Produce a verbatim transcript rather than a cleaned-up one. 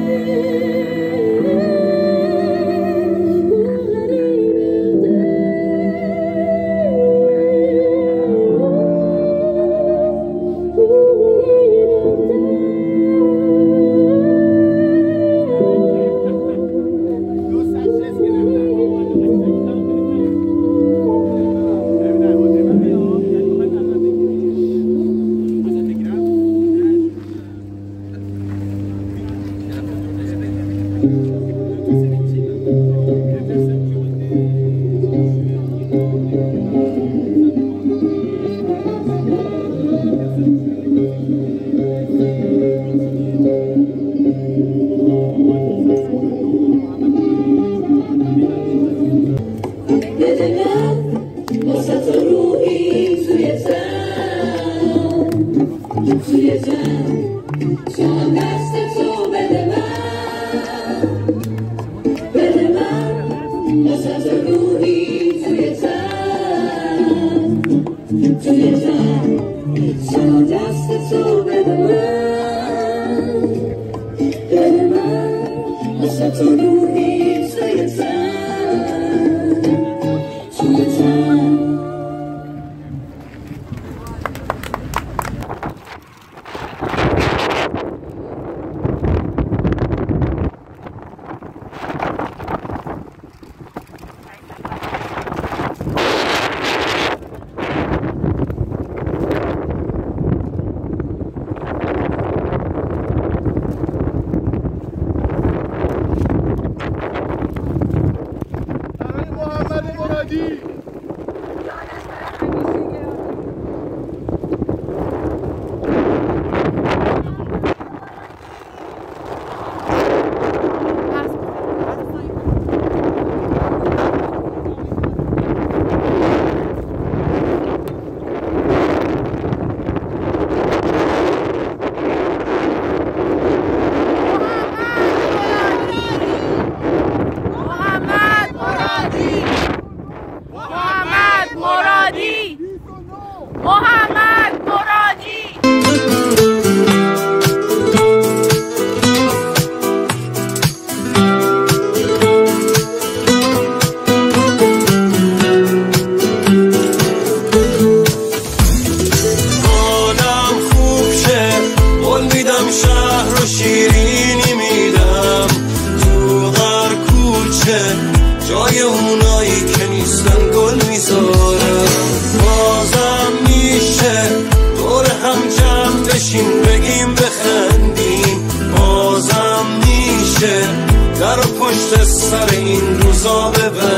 محمد مرادی. حالم خوب شه، قول میدم شهر رو شیرینی میدم، تو هر کوچه جای اونایی که نیستن گل میذارم. بازم میشه دور هم جمع بشیم بگیم بخندیم، بازم میشه در پشت سر این روزا ببند.